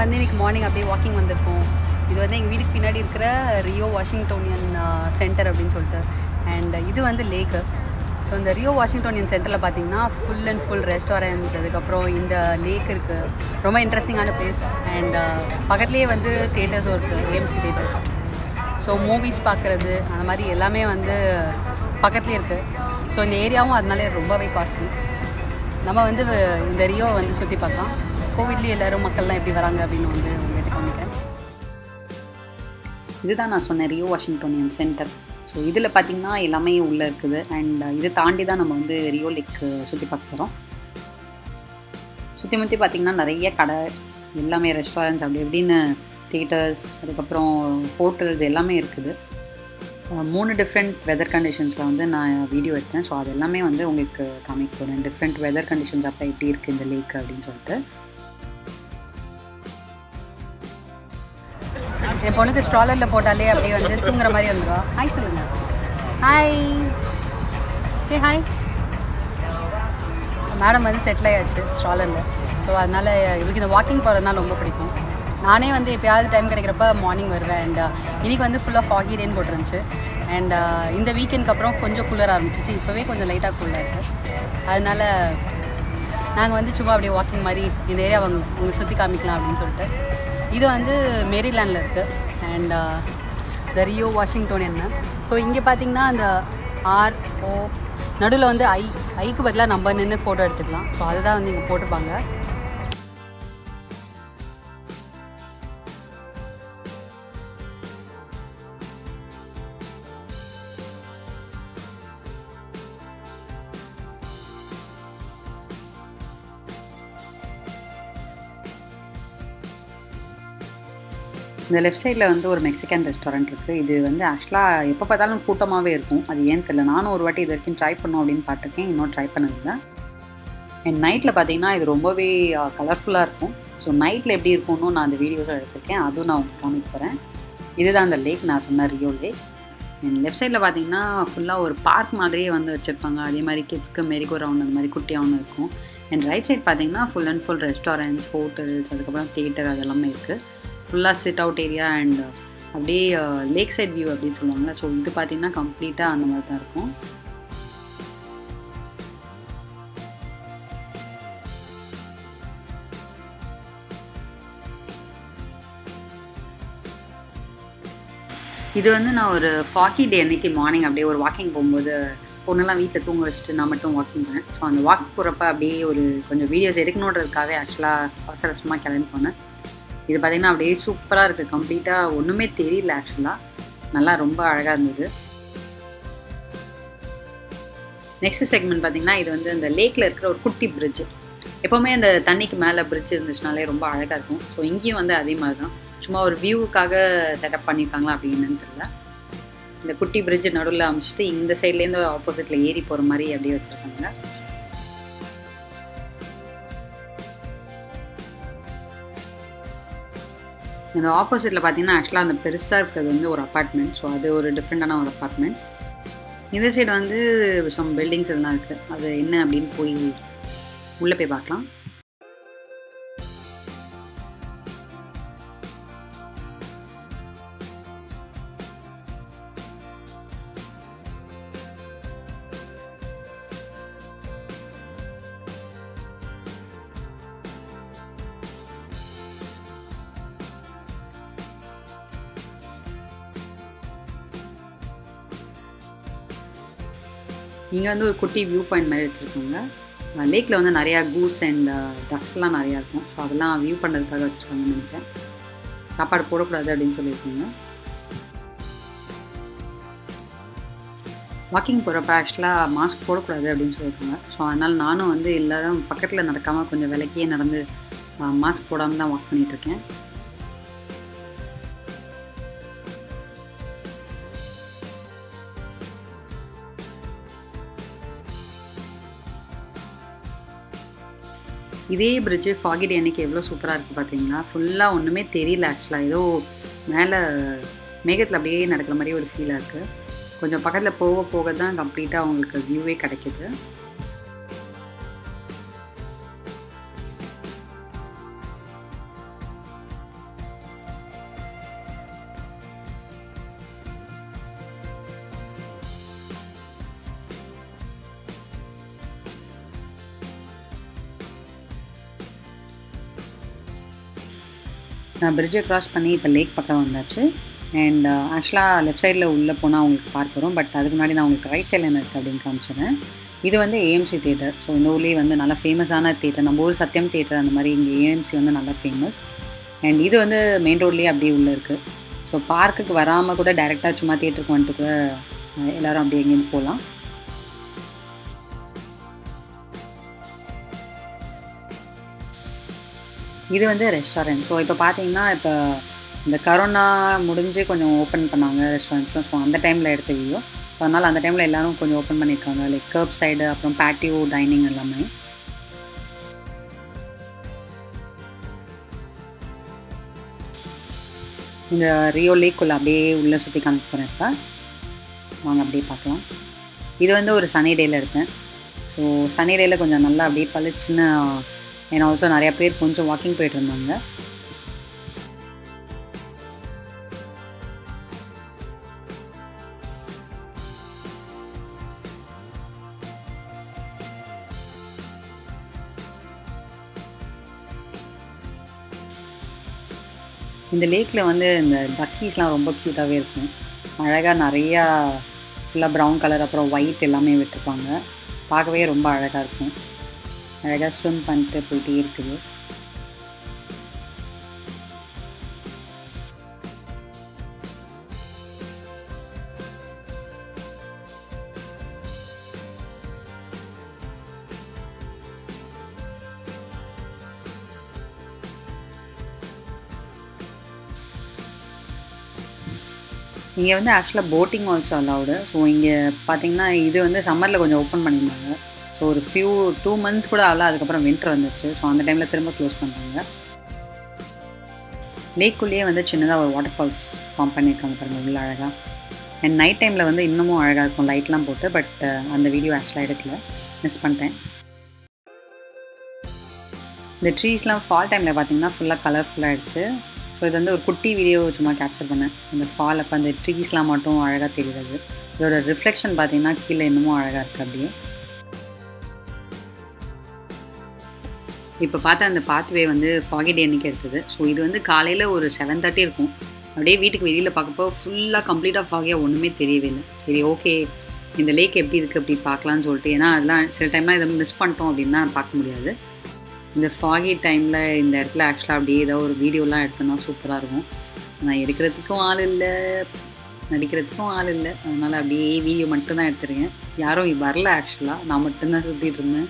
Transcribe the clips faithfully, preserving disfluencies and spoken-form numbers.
வந்து இன்றைக்கி மார்னிங் அப்படியே வாக்கிங் வந்திருக்கோம். இது வந்து எங்கள் வீட்டுக்கு பின்னாடி இருக்கிற ரியோ வாஷிங்டோனியன் சென்டர் அப்படின்னு சொல்லிட்டு. அண்ட் இது வந்து லேக்கு. ஸோ இந்த ரியோ வாஷிங்டோனியன் சென்டரில் பார்த்தீங்கன்னா ஃபுல் அண்ட் ஃபுல் ரெஸ்டாரண்ட்ஸ், அதுக்கப்புறம் இந்த லேக் இருக்குது. ரொம்ப இன்ட்ரெஸ்டிங்கான பிளேஸ். அண்ட் பக்கத்துலேயே வந்து தியேட்டர்ஸும் இருக்குது, ஏஎம்சி தியேட்டர்ஸ். ஸோ மூவிஸ் பார்க்குறது அந்த மாதிரி எல்லாமே வந்து பக்கத்துலேயே இருக்குது. ஸோ இந்த ஏரியாவும் அதனாலே ரொம்பவே காஸ்ட்லி. நம்ம வந்து இந்த ரியோ வந்து சுற்றி பார்க்கலாம். கோவிட்லேயே எல்லோரும் மக்கள்லாம் எப்படி வராங்க அப்படின்னு வந்து உங்கள்கிட்ட காமிக்கிறேன். இதுதான் நான் சொன்னேன் ரியோ வாஷிங்டோனியன் சென்டர். ஸோ இதில் பார்த்திங்கன்னா எல்லாமே உள்ளே இருக்குது. அண்ட் இதை தாண்டி தான் நம்ம வந்து ரியோ லேக் சுற்றி பார்க்க போகிறோம். சுற்றி முற்றி பார்த்திங்கன்னா நிறைய கடை, எல்லாமே ரெஸ்டாரண்ட்ஸ், அப்படி எப்படின்னு தியேட்டர்ஸ், அதுக்கப்புறம் ஹோட்டல்ஸ் எல்லாமே இருக்குது. மூணு டிஃப்ரெண்ட் வெதர் கண்டிஷன்ஸில் வந்து நான் வீடியோ எடுத்தேன். ஸோ அது எல்லாமே வந்து உங்களுக்கு காமிக்க போகிறேன். டிஃப்ரெண்ட் வெதர் கண்டிஷன்ஸ் அப்போ எப்படி இருக்குது இந்த லேக் அப்படின்னு சொல்லிட்டு. என் பொண்ணுக்கு ஸ்ட்ராலரில் போட்டாலே அப்படியே வந்து தூங்குற மாதிரி வந்துடுவா. ஹாய் சொல்லுங்க. ஹாய் சரி ஹாய். மேடம் வந்து செட்டில் ஆயாச்சு ஸ்ட்ராலரில். ஸோ அதனால் இவருக்கு இந்த வாக்கிங் போகிறதுனால ரொம்ப பிடிக்கும். நானே வந்து எப்போயாவது டைம் கிடைக்கிறப்ப மார்னிங் வருவேன். அண்ட் இன்றைக்கி வந்து ஃபுல்லாக ஃபாகி ரெயின் போட்டுருந்துச்சு. அண்ட் இந்த வீக்கெண்டுக்கு அப்புறம் கொஞ்சம் கூலர் ஆரம்பிச்சிச்சு. இப்போவே கொஞ்சம் லைட்டாக கூலாக இருக்குது. அதனால் நாங்கள் வந்து சும்மா அப்படியே வாக்கிங் மாதிரி இந்த ஏரியா அவங்க உங்களுக்கு சுற்றி காமிக்கலாம் அப்படின்னு சொல்லிட்டு. இது வந்து மேரிலேண்டில் இருக்குது. And the Rio Washingtonian. So இங்கே பார்த்தீங்கன்னா அந்த ஆர் ஓ நடுவில் வந்து ஐ ஐக்கு பதிலாக நம்ம நின்று ஃபோட்டோ எடுத்துக்கலாம். ஸோ அதுதான் வந்து இங்கே போட்டிருப்பாங்க. இந்த லெஃப்ட் சைடில் வந்து ஒரு மெக்சிகன் ரெஸ்டாரண்ட் இருக்குது. இது வந்து ஆக்சுவலாக எப்போ பார்த்தாலும் கூட்டமாகவே இருக்கும். அது ஏன்னு தெரியல. நானும் ஒரு வாட்டி இது வரைக்கும் ட்ரை பண்ணோம் அப்படின்னு பார்த்துருக்கேன். இன்னும் ட்ரை பண்ணதில்லை. அண்ட் நைட்டில் பார்த்தீங்கன்னா இது ரொம்பவே கலர்ஃபுல்லாக இருக்கும். ஸோ நைட்டில் எப்படி இருக்கும்னு நான் அந்த வீடியோஸை எடுத்திருக்கேன். அதுவும் நான் உங்களுக்கு காமிக்க போகிறேன். இதுதான் அந்த லேக் நான் சொன்ன ரியோ லேக். அண்ட் லெஃப்ட் சைடில் பார்த்தீங்கன்னா ஃபுல்லாக ஒரு பார்க் மாதிரியே வந்து வச்சுருப்பாங்க. அதே மாதிரி கிட்ஸ்க்கு மெரிகோ ரவுண்ட் அந்த மாதிரி குட்டியாகவும் இருக்கும். அண்ட் ரைட் சைட் பார்த்தீங்கன்னா full and full restaurants, hotels, அதுக்கப்புறம் தியேட்டர் அதெல்லாமே இருக்குது. ஃபுல்லாக சிட் அவுட் ஏரியா அண்ட் அப்படியே லேக் சைட் வியூ அப்படின்னு சொல்லுவாங்க. ஸோ இது பார்த்திங்கன்னா கம்ப்ளீட்டாக அந்த மாதிரி தான் இருக்கும். இது வந்து நான் ஒரு ஃபார்ட்டி டே அன்றைக்கி மார்னிங் அப்படியே ஒரு வாக்கிங் போகும்போது பொண்ணெல்லாம் வீட்டில் தூங்க வச்சுட்டு நான் மட்டும் வாக்கிங் போனேன். ஸோ அந்த வாக் போகிறப்ப அப்படியே ஒரு கொஞ்சம் வீடியோஸ் எடுக்கணுன்றதுக்காகவே ஆக்சுவலாக அவசர அவசரமாக கிளம்பி போனேன். இது பார்த்திங்கன்னா அப்படியே சூப்பராக இருக்குது. கம்ப்ளீட்டாக ஒன்றுமே தெரியல. ஆக்சுவலாக நல்லா ரொம்ப அழகாக இருந்தது. நெக்ஸ்ட் செக்மெண்ட் பார்த்திங்கன்னா இது வந்து அந்த லேக்கில் இருக்கிற ஒரு குட்டி பிரிட்ஜு. எப்போவுமே அந்த தண்ணிக்கு மேலே பிரிட்ஜ் இருந்துச்சுனாலே ரொம்ப அழகாக இருக்கும். ஸோ இங்கேயும் வந்து அதே மாதிரி தான். சும்மா ஒரு வியூவுக்காக செட்டப் பண்ணியிருக்காங்களா அப்படின்னு தெரியல. இந்த குட்டி பிரிட்ஜ் நடுவில் அமைச்சிட்டு இந்த சைட்லேருந்து ஆப்போசிட்டில் ஏறி போகிற மாதிரி அப்படியே வச்சுருக்காங்க. இந்த ஆப்போசிட்டில் பார்த்தீங்கன்னா ஆக்சுவலாக அந்த பெருசாக இருக்கிறது வந்து ஒரு அப்பார்ட்மெண்ட். ஸோ அது ஒரு டிஃப்ரெண்ட்டான ஒரு அப்பார்ட்மெண்ட். இந்த சைடு வந்து சம் பில்டிங்ஸ் எல்லாம் இருக்குது. அது என்ன அப்படின்னு போய் உள்ளே போய் பார்க்கலாம். இங்கே வந்து ஒரு குட்டி வியூ பாயிண்ட் மாதிரி வச்சுருக்காங்க. லேக்கில் வந்து நிறையா கூஸ் அண்ட் டக்ஸ்லாம் நிறையா இருக்கும். ஸோ அதெல்லாம் வியூ பண்ணுறதுக்காக வச்சுருக்காங்கன்னு நினைக்கிறேன். சாப்பாடு போடக்கூடாது அப்படின்னு சொல்லியிருக்காங்க. வாக்கிங் போகிறப்ப ஆக்சுவலாக மாஸ்க் போடக்கூடாது அப்படின்னு சொல்லியிருக்காங்க. ஸோ அதனால் நானும் வந்து எல்லோரும் பக்கத்தில் நடக்காமல் கொஞ்சம் விலக்கியே நடந்து மாஸ்க் போடாமல் தான் வாக் பண்ணிகிட்ருக்கேன். இதே பிரிட்ஜு ஃபாகி டே அன்றைக்கி எவ்வளோ சூப்பராக இருக்குது பார்த்தீங்களா. ஃபுல்லாக ஒன்றுமே தெரியல. ஆக்சுவலாக ஏதோ மேலே மேகத்தில் அப்படியே நடக்கிற மாதிரி ஒரு ஃபீலாக இருக்குது. கொஞ்சம் பக்கத்தில் போக போக தான் கம்ப்ளீட்டாக அவங்களுக்கு வியூவே கிடைக்கிது. நான் பிரிட்ஜை க்ராஸ் பண்ணி இப்போ லேக் பக்கம் வந்தாச்சு. அண்ட் ஆக்சுவலாக லெஃப்ட் சைடில் உள்ளே போனால் உங்களுக்கு பார்க் வரும். பட் அதுக்கு முன்னாடி நான் உங்களுக்கு ரைட் சைடில் என்ன இருக்குது அப்படின்னு காமிச்சிடுறேன். இது வந்து ஏஎம்சி தியேட்டர். ஸோ இந்த ஊர்லேயே வந்து நல்லா ஃபேமஸான தியேட்டர். நம்ம ஊர் சத்யம் தியேட்டர் அந்த மாதிரி இங்கே ஏஎம்சி வந்து நல்லா ஃபேமஸ். அண்ட் இது வந்து மெயின் ரோட்லேயே அப்படியே உள்ளே இருக்குது. ஸோ பார்க்குக்கு வராமல் கூட டைரெக்டாக சும்மா தியேட்டருக்கு வந்துட்டு கூட எல்லோரும் அப்படியே எங்கேருந்து போகலாம். இது வந்து ரெஸ்டாரண்ட். ஸோ இப்போ பார்த்தீங்கன்னா இப்போ இந்த கரோனா முடிஞ்சு கொஞ்சம் ஓப்பன் பண்ணாங்க ரெஸ்டாரண்ட்ஸ்லாம். ஸோ அந்த டைமில் எடுத்த வீடியோ. ஸோ அதனால் அந்த டைமில் எல்லோரும் கொஞ்சம் ஓப்பன் பண்ணியிருக்காங்க. லைக் கர்ப் சைடு, அப்புறம் பேட்டியோ டைனிங் எல்லாமே. இந்த ரியோ லேக்குள்ளே அப்படியே உள்ளே சுற்றி காமிக்க போகிறேன். இப்போ வாங்க அப்படியே பார்க்கலாம். இது வந்து ஒரு சனி டேயில் எடுத்தேன். ஸோ சனி டேயில் கொஞ்சம் நல்லா அப்படியே பளிச்சுன்னு, ஏன்னா ஆல்சோ நிறையா பேர் கொஞ்சம் வாக்கிங் போயிட்டு இருந்தாங்க. இந்த லேக்கில் வந்து இந்த டக்கீஸ்லாம் ரொம்ப க்யூட்டாகவே இருக்கும். அழகாக நிறையா ஃபுல்லாக ப்ரௌன் கலர் அப்புறம் ஒயிட் எல்லாமே விட்டுருப்பாங்க. பார்க்கவே ரொம்ப அழகாக இருக்கும். அழகாக ஸ்விம் பண்ணிட்டு போயிட்டே இருக்குது. இங்கே வந்து ஆக்சுவலாக போட்டிங் ஆல்சோ அலவுடு. ஸோ இங்கே பார்த்தீங்கன்னா இது வந்து சம்மரில் கொஞ்சம் ஓப்பன் பண்ணியிருந்தாங்க. ஸோ ஒரு ஃபியூ டூ மந்த்ஸ் கூட ஆகல. அதுக்கப்புறம் வின்டர் வந்துச்சு. ஸோ அந்த டைமில் திரும்ப க்ளோஸ் பண்ணுறாங்க. லேக்குள்ளேயே வந்து சின்னதாக ஒரு வாட்டர் ஃபால்ஸ் ஃபார்ம் பண்ணியிருக்காங்க பாருங்கள், உள்ள அழகாக. அண்ட் நைட் டைமில் வந்து இன்னமும் அழகாக இருக்கும் லைட்லாம் போட்டு. பட் அந்த வீடியோ ஆக்சுவலாக எடுக்கல, மிஸ் பண்ணிட்டேன். இந்த ட்ரீஸ்லாம் ஃபால் டைமில் பார்த்தீங்கன்னா ஃபுல்லாக கலர்ஃபுல்லாகிடுச்சு. ஸோ இது வந்து ஒரு குட்டி வீடியோ சும்மா கேப்சர் பண்ணேன். இந்த ஃபால் அப்போ அந்த ட்ரீஸ்லாம் மட்டும் அழகாக தெரியுது. இதோட ரிஃப்ளெக்ஷன் பார்த்தீங்கன்னா கீழே இன்னமும் அழகாக இருக்குது அப்படியே. இப்போ பார்த்தா அந்த பாத்வே வந்து ஃபாகி டே அன்றைக்கி எடுத்தது. ஸோ இது வந்து காலையில் ஒரு செவன் தேர்ட்டி இருக்கும். அப்படியே வீட்டுக்கு வெளியில் பார்க்கப்போ ஃபுல்லாக கம்ப்ளீட்டாக ஃபாகியாக ஒன்றுமே தெரியவே இல்லை. சரி, ஓகே, இந்த லேக் எப்படி இருக்குது அப்படி பார்க்கலான்னு சொல்லிட்டு, ஏன்னா அதெல்லாம் சில டைம்லாம் இதை மிஸ் பண்ணிட்டோம் அப்படின்னா பார்க்க முடியாது. இந்த ஃபாகி டைமில் இந்த இடத்துல ஆக்சுவலாக அப்படியே ஏதாவது ஒரு வீடியோலாம் எடுத்தோன்னா சூப்பராக இருக்கும். நான் எடுக்கிறதுக்கும் ஆள் இல்லை, நடிக்கிறதுக்கும் ஆள் இல்லை. அதனால் அப்படியே வீடியோ மட்டும்தான் எடுத்துருக்கேன். யாரும் வரல ஆக்சுவலாக, நான் மட்டும்தான் சுற்றிட்டு இருந்தேன்.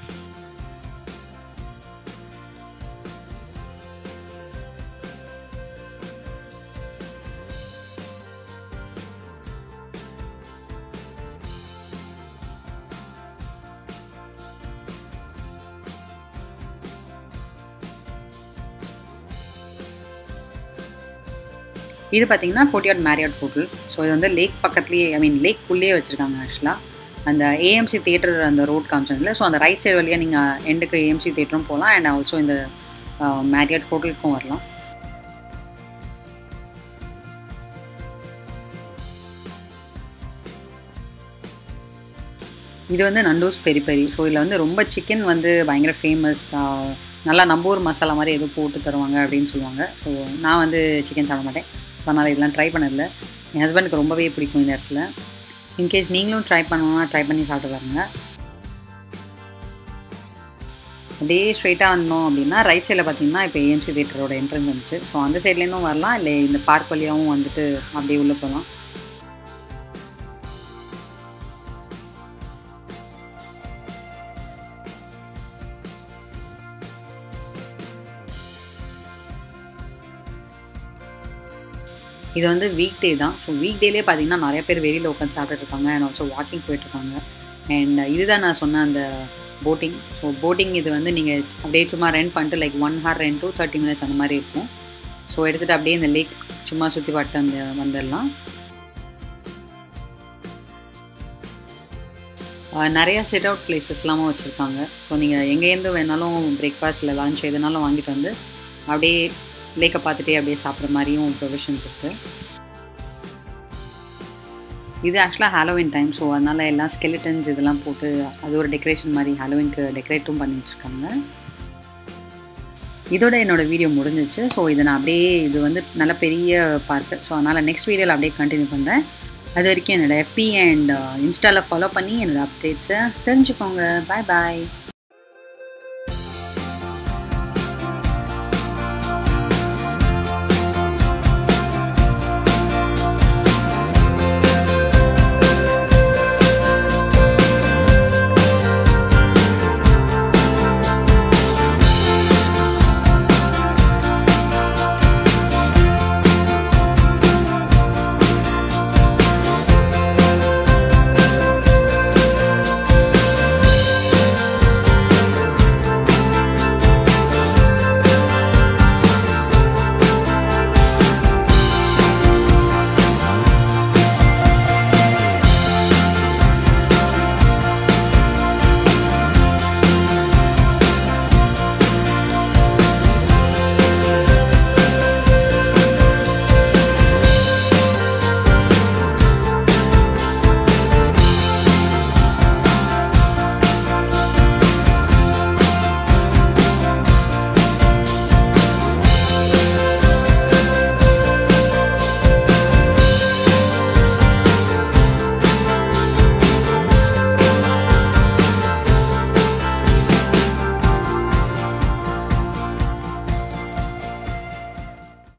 இது பார்த்தீங்கன்னா கோட்டியாட் மேரியாட் ஹோட்டல். ஸோ இது வந்து லேக் பக்கத்துலேயே, ஐ மீன் லேக் உள்ளே வச்சுருக்காங்க ஆக்சுவலாக. அந்த ஏஎம்சி தியேட்டர் அந்த ரோட் காமிச்சதில்ல. ஸோ அந்த ரைட் சைடு வழியாக நீங்கள் எண்டுக்கு ஏஎம்சி தியேட்டரும் போகலாம். அண்ட் ஆல்சோ இந்த மேரியாட் ஹோட்டலுக்கும் வரலாம். இது வந்து நண்டூஸ் பெரி பெரி. ஸோ இதில் வந்து ரொம்ப சிக்கன் வந்து பயங்கர ஃபேமஸ். நல்லா நம்ம ஊர் மசாலா மாதிரி எதுவும் போட்டு தருவாங்க அப்படின்னு சொல்லுவாங்க. ஸோ நான் வந்து சிக்கன் சாப்பிட மாட்டேன். ஸோ அதனால் இதெல்லாம் ட்ரை பண்ணதில்லை. என் ஹஸ்பண்டுக்கு ரொம்பவே பிடிக்கும் இந்த இடத்துல. இன்கேஸ் நீங்களும் ட்ரை பண்ணணும்னா ட்ரை பண்ணி சாப்பிட்டு பாருங்க. அப்படியே ஸ்ட்ரைட்டாக வந்தோம் அப்படின்னா ரைட் சைடில் பார்த்தீங்கன்னா இப்போ ஏஎம்சி தியேட்டரோட என்ட்ரன்ஸ் வந்துச்சு. ஸோ அந்த சைட்லேருந்தும் வரலாம், இல்லை இந்த பார்க் வழியாகவும் வந்துட்டு அப்படியே உள்ளே போகலாம். இது வந்து வீக் டே தான். ஸோ வீக் டேலேயே பார்த்தீங்கன்னா நிறைய பேர் வெளியில் உட்காந்து சாப்பிட்டுருக்காங்க. அண்ட் ஆல்சோ வாக்கிங் போயிட்டுருக்காங்க. அண்ட் இதுதான் நான் சொன்ன அந்த போட்டிங். ஸோ போட்டிங் இது வந்து நீங்கள் அப்படியே சும்மா ரெண்ட் பண்ணிட்டு like one hour rent to thirty minutes அந்த மாதிரி இருக்கும். ஸோ எடுத்துகிட்டு அப்படியே இந்த லேக் சும்மா சுற்றி பார்த்து அந்த வந்துடலாம். நிறையா செட் அவுட் பிளேசஸ்லாமும் வச்சுருக்காங்க. ஸோ நீங்கள் எங்கேருந்து வேணாலும் பிரேக்ஃபாஸ்ட் இல்லை லன்ச் எதுனாலும் வாங்கிட்டு வந்து அப்படியே லேக்கை பார்த்துட்டே அப்படியே சாப்பிட்ற மாதிரியும் ப்ரொவிஷன்ஸ் இருக்குது. இது ஆக்சுவலாக ஹாலோவின் டைம். ஸோ அதனால் எல்லாம் ஸ்கெலிட்டன்ஸ் இதெல்லாம் போட்டு அது ஒரு டெக்கரேஷன் மாதிரி ஹாலோவின்க்கு டெக்கரேட்டும் பண்ணி வச்சுருக்காங்க. இதோட என்னோடய வீடியோ முடிஞ்சிச்சு. ஸோ இதை நான் அப்படியே இது வந்து நல்ல பெரிய பார்ட்டு. ஸோ அதனால் நெக்ஸ்ட் வீடியோவில் அப்படியே கண்டினியூ பண்ணுறேன். அது வரைக்கும் என்னோடய எஃபி அண்ட் இன்ஸ்டாவில் ஃபாலோ பண்ணி என்னோடய அப்டேட்ஸை தெரிஞ்சுக்கோங்க. பாய் பாய்.